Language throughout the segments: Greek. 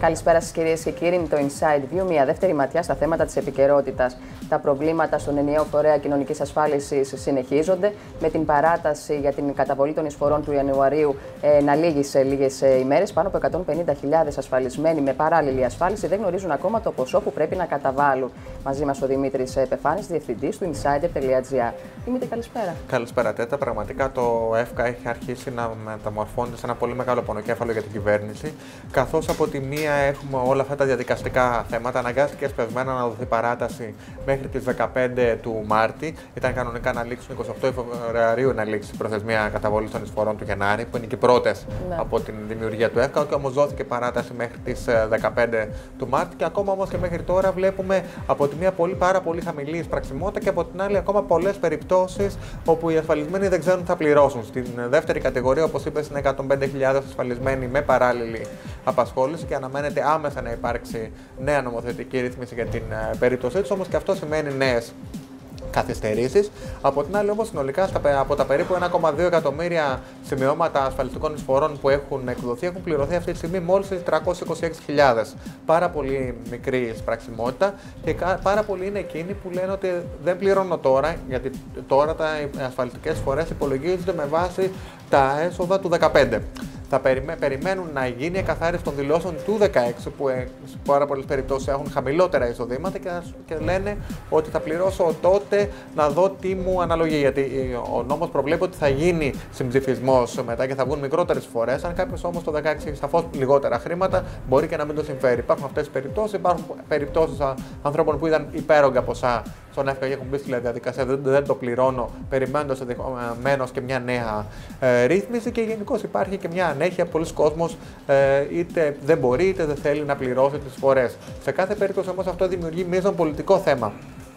Καλησπέρα σας κυρίες και κύριοι. Το Inside View, μια δεύτερη ματιά στα θέματα της επικαιρότητας. Τα προβλήματα στον ενιαίο φορέα κοινωνικής ασφάλισης συνεχίζονται, με την παράταση για την καταβολή των εισφορών του Ιανουαρίου να λύγει σε λίγες ημέρες. Πάνω από 150.000 ασφαλισμένοι με παράλληλη ασφάλιση δεν γνωρίζουν ακόμα το ποσό που πρέπει να καταβάλουν. Μαζί μας ο Δημήτρης Πεφάνης, διευθυντής του Insider.gr. Δημήτρη, καλησπέρα. Καλησπέρα, Τέτα. Πραγματικά το ΕΦΚΑ έχει αρχίσει να μεταμορφώνεται σε ένα πολύ μεγάλο πονοκέφαλο για την κυβέρνηση. Καθώς από τη μία έχουμε όλα αυτά τα διαδικαστικά θέματα, αναγκάστηκε εσπευσμένα να δοθεί παράταση μέχρι τις 15 του Μάρτη. Ήταν κανονικά να λήξουν 28 Φεβρουαρίου να λήξει η προθεσμία καταβολή των εισφορών του Γενάρη, που είναι και οι πρώτες από την δημιουργία του ΕΦΚΑ. Και όμως δόθηκε παράταση μέχρι τις 15 του Μάρτη. Και ακόμα όμως και μέχρι τώρα βλέπουμε από τη μία πάρα πολύ χαμηλή εισπραξιμότητα και από την άλλη ακόμα πολλές περιπτώσεις όπου οι ασφαλισμένοι δεν ξέρουν τι θα πληρώσουν. Στην δεύτερη κατηγορία, όπως είπες, είναι 105.000 ασφαλισμένοι με παράλληλη απασχόληση και αναμένεται άμεσα να υπάρξει νέα νομοθετική ρύθμιση για την περίπτωσή τους, όμως και αυτό σημαίνει νέες καθυστερήσεις. Από την άλλη, όμως, συνολικά από τα περίπου 1,2 εκατομμύρια σημειώματα ασφαλιστικών εισφορών που έχουν εκδοθεί, έχουν πληρωθεί αυτή τη στιγμή μόλις 326.000. Πάρα πολύ μικρή εισπραξιμότητα και πάρα πολλοί είναι εκείνοι που λένε ότι δεν πληρώνω τώρα, γιατί τώρα τα ασφαλιστικές εισφορές υπολογίζονται με βάση τα έσοδα του 2015. Θα περιμένουν να γίνει εκαθάριση των δηλώσεων του 2016, που σε πάρα πολλές περιπτώσεις έχουν χαμηλότερα εισοδήματα και λένε ότι θα πληρώσω τότε να δω τι μου αναλογεί. Γιατί ο νόμος προβλέπει ότι θα γίνει συμψηφισμός μετά και θα βγουν μικρότερες φορές. Αν κάποιος όμως το 2016 έχει σαφώς λιγότερα χρήματα, μπορεί και να μην το συμφέρει. Υπάρχουν αυτές τις περιπτώσεις. Υπάρχουν περιπτώσεις ανθρώπων που είδαν υπέρογκα ποσά στον ΕΦΚΑ και έχουν μπει στη διαδικασία, δεν το πληρώνω, περιμένοντας ενδεχομένως και μια νέα ρύθμιση. Και γενικώς υπάρχει και μια ανέχεια. Πολλοί κόσμος είτε δεν μπορεί είτε δεν θέλει να πληρώσει τις φορές. Σε κάθε περίπτωση όμως αυτό δημιουργεί μείζον πολιτικό θέμα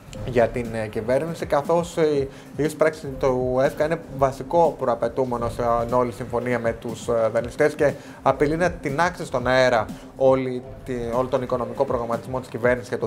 για την κυβέρνηση, καθώς η εισπράξη του ΕΦΚΑ είναι βασικό προαπαιτούμενο σε όλη συμφωνία με τους δανειστές και απειλεί να τινάξει στον αέρα όλο τον οικονομικό προγραμματισμό της κυβέρνησης για το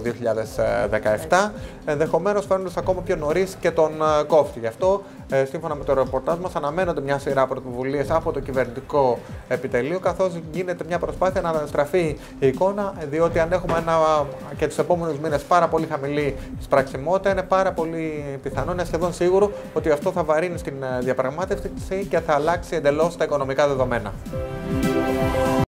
2017, ενδεχομένως φαίνοντας ακόμα πιο νωρίς και τον κόφτη. Γι' αυτό, σύμφωνα με το ρεπορτάζ μας, αναμένονται μια σειρά πρωτοβουλίες από το κυβερνητικό επιτελείο, καθώς γίνεται μια προσπάθεια να αναστραφεί η εικόνα, διότι αν έχουμε και τους επόμενους μήνες πάρα πολύ χαμηλή εισπραξιμότητα, είναι πάρα πολύ πιθανό, είναι σχεδόν σίγουρο, ότι αυτό θα βαρύνει στην διαπραγμάτευση και θα αλλάξει εντελώς τα οικονομικά δεδομένα.